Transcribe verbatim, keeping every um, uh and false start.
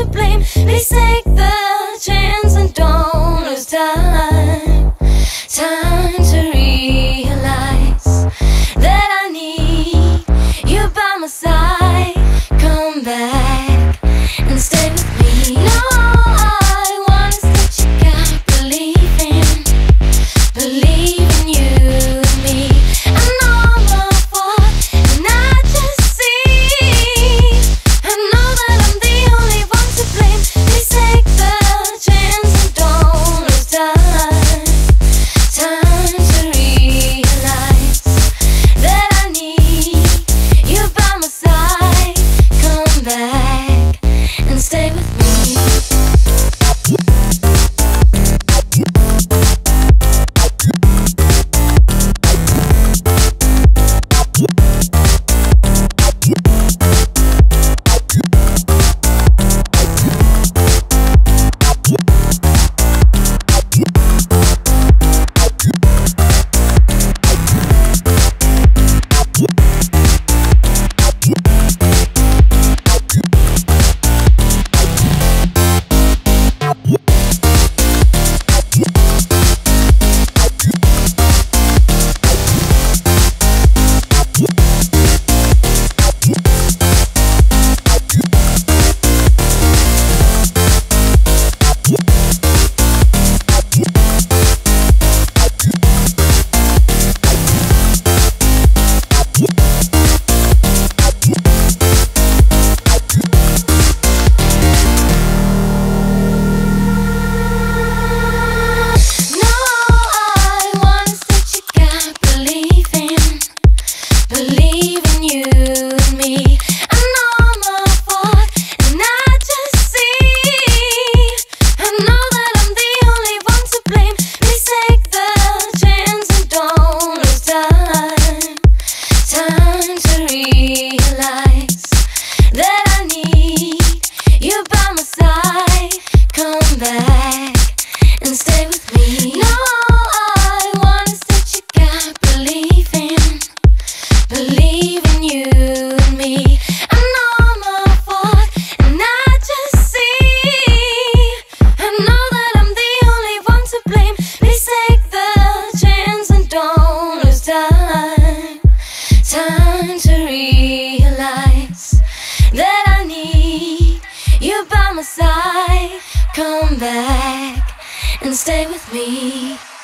to blame. Please take the chance and don't lose time. Time to realize that I need you by my side. Come back and stay with me. No, I want is that you gotta believe in, believe in you and me. I know I'm a fault and I just see, I know that I'm the only one to blame. Please take the chance and don't lose time. Time to realize that I need you by my side. Come back and stay with me. Come back and stay with me. No, I want is that you gotta believe in, believe in you and me. I know I'm a fault and I just see, I know that I'm the only one to blame. Please take the chance and don't lose time. Time to realize that I need you by my side. Come back and stay with me.